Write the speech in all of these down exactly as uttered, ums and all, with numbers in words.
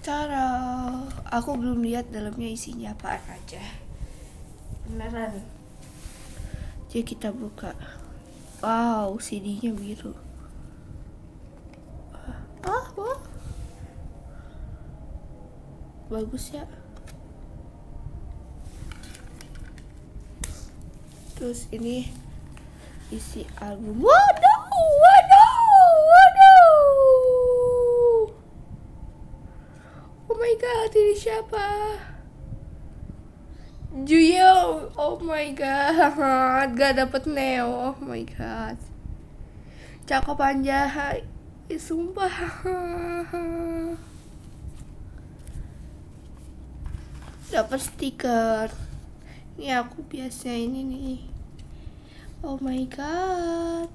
Cara aku belum lihat dalamnya isinya apaan aja. Beneran. Jadi kita buka. Wow, C D-nya biru. Ah, wah. Bagus ya. Terus ini isi album. Waduh, waduh, waduh. Oh my god, ini siapa? Juyo, oh my god, gak dapet Neo, oh my god. Cakep anjay, eh, sumpah. Dapat stiker. Ini aku biasa ini nih. Oh my god.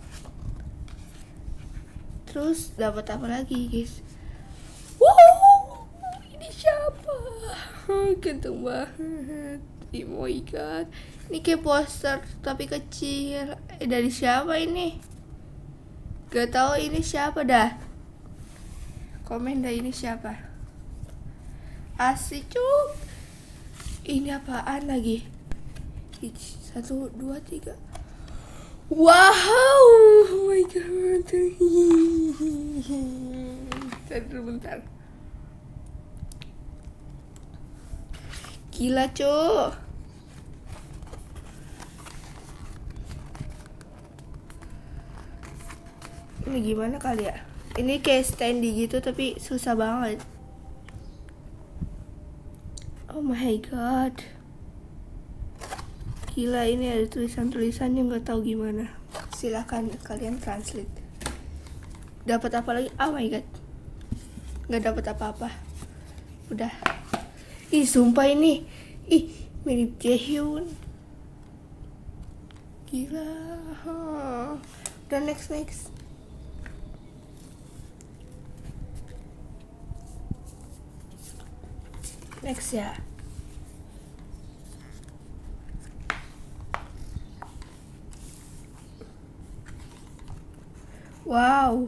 Terus dapat apa lagi, guys? Wow, ini siapa? Ganteng banget. Oh my god. Ini kayak poster tapi kecil. Eh, dari siapa ini? Gak tahu ini siapa dah. Komen dah ini siapa. Asik cuk. Ini apaan lagi? Satu, dua, tiga. Wow, oh my god. Bentar, bentar. Gila cuk. Ini gimana kali ya? Ini kayak standy gitu tapi susah banget. Oh my god. Gila, ini ada tulisan-tulisan yang gak tahu gimana. Silahkan kalian translate. Dapat apa lagi? Oh my god. Gak dapat apa-apa. Udah. Ih, sumpah ini. Ih, mirip Jaehyun. Gila. Udah, next next. Next ya. Wow.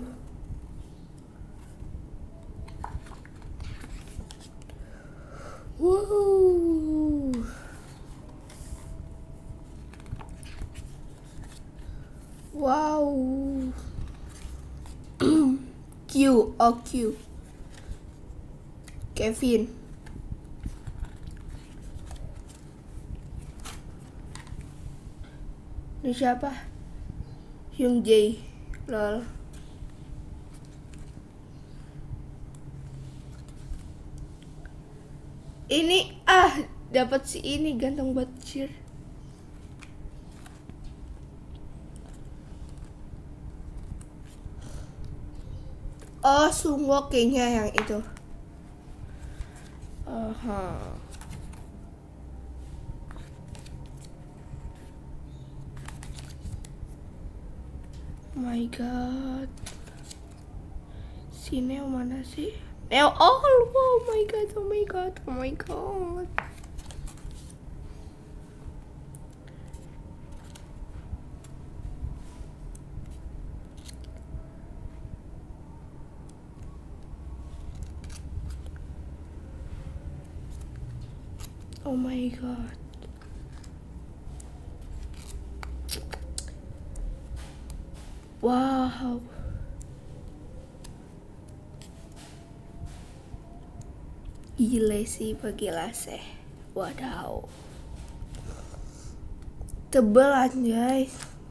Wow. Wow. Q, oh Q. Kevin. Ini siapa? Hyung Jae. Lol. Ini ah dapat si ini ganteng banget cheer. Oh, Sungwook kayaknya yang itu. Aha. Oh my god. Si Neo mana sih? Neo, oh, oh my god, oh my god, oh my god. Oh my god. Wow. Gile sih Pegilase. Wadaw. Tebel anjay.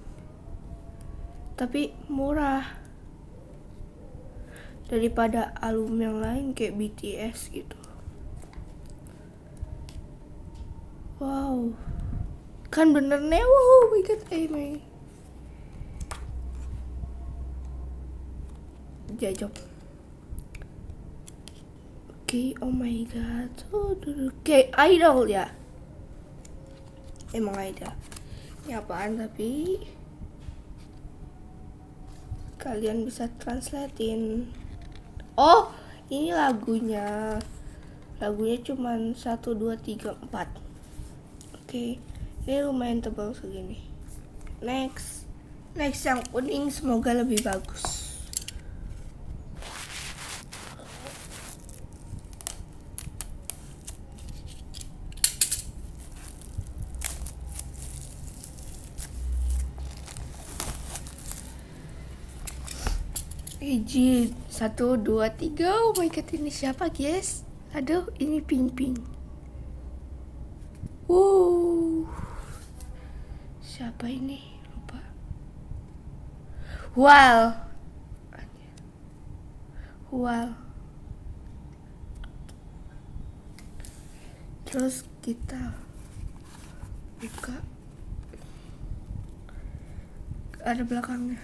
Tapi murah. Daripada album yang lain kayak B T S gitu. Wow. Kan bener nih. Wow, my god, eh my. Jajok. Oke, okay, oh my god. Oh, kayak idol ya. Emang idol. Ini apaan tapi? Kalian bisa translatein. Oh, ini lagunya. Lagunya cuman satu, dua, tiga, empat. Oke, ini lumayan tebal segini. Next, next yang kuning semoga lebih bagus. Izin. Satu, dua, tiga. Oh my god, ini siapa guys? Aduh, ini Ping Ping. Wow. Siapa ini? Lupa. Wow. Wow. Terus kita buka. Ada belakangnya.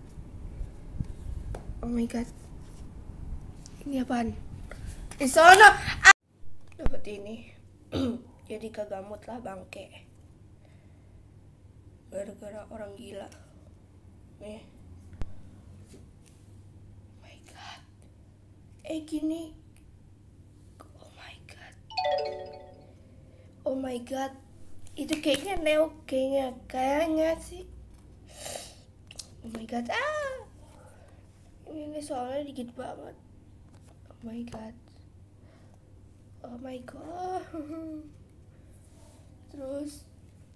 Oh my god. Ini apaan? Di sana. Ah! Dapat ini. Jadi kagamut lah bangke. Gara-gara orang gila. Nih. Oh my god. Eh gini. Oh my god. Oh my god. Itu kayaknya Neo, kayaknya kayaknya sih. Oh my god. Ah. Ini, ini soalnya dikit banget. Oh my god. Oh my god. Terus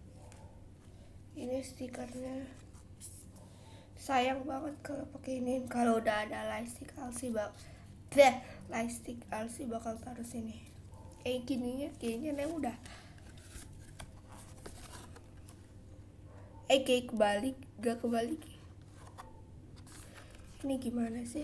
ini stikernya. Sayang banget kalau pakai ini. Kalau udah ada lightstick Alsi bak deh, lightstick Alsi bakal taruh sini. Kayak gini ya, kayaknya nih udah. Eh kayak kebalik, gak kebalik. Ini gimana sih?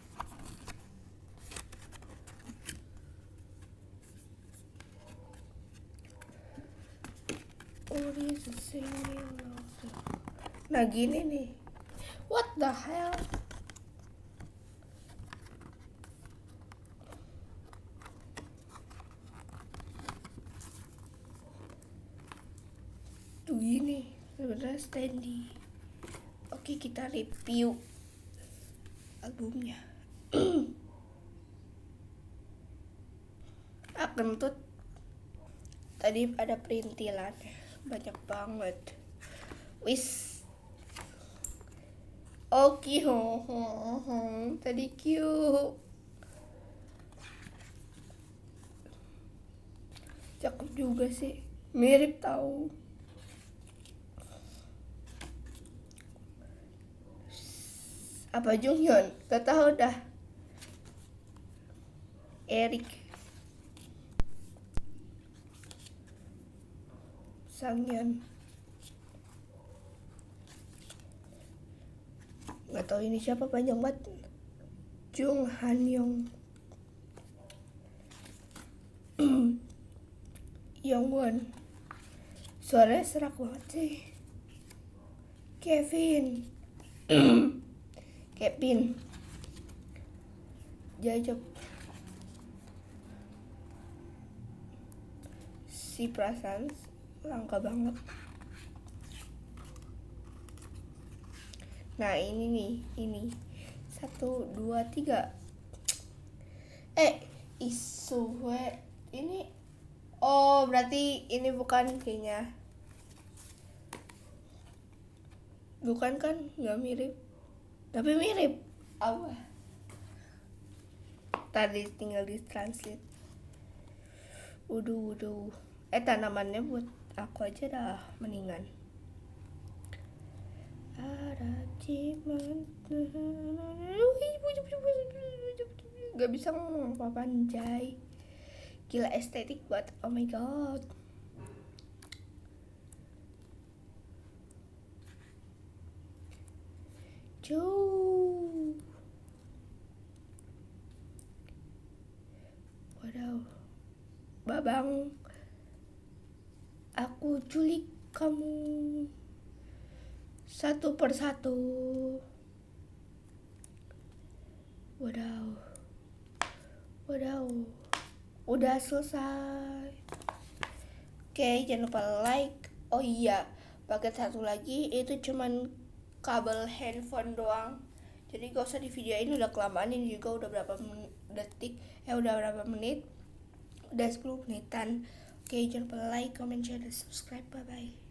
Oh, this is singing. Nah gini nih. What the hell? Tuh gini, sebenarnya standy. Oke, kita review albumnya. Ah, kentut. Tadi ada perintilan banyak banget. Wis. Oke, ho, ho, ho. Tadi cute. Cakep juga sih. Mirip tahu. Apa Junghyun? Gak tahu dah. Eric. Sangyeon. Gak tahu ini siapa, panjang banget. Jung Han-young. Yongwon. Suaranya serak banget sih. Kevin. Kevin. Jajab. Si perasaan langka banget. Nah ini nih, ini satu, dua, tiga. Eh, Isue ini. Oh berarti ini bukan kayaknya. Bukan kan? Nggak mirip. Tapi mirip. Apa? Tadi tinggal di translate. Waduh, waduh. Eh tanamannya buat aku aja dah mendingan. Ada ciman. Gak bisa ngomong apa anjay. Gila estetik banget. Oh my god. Cuuu. Waduh. Babang. Aku culik kamu satu persatu. Wadaw. Wadaw. Udah selesai. Oke, jangan lupa like. Oh iya, paket satu lagi itu cuman kabel handphone doang. Jadi gak usah di videoin, udah kelamaan. Ini juga udah berapa detik. Eh udah berapa menit. Udah sepuluh menitan. Oke, jangan lupa like, comment, share, dan subscribe. Bye bye.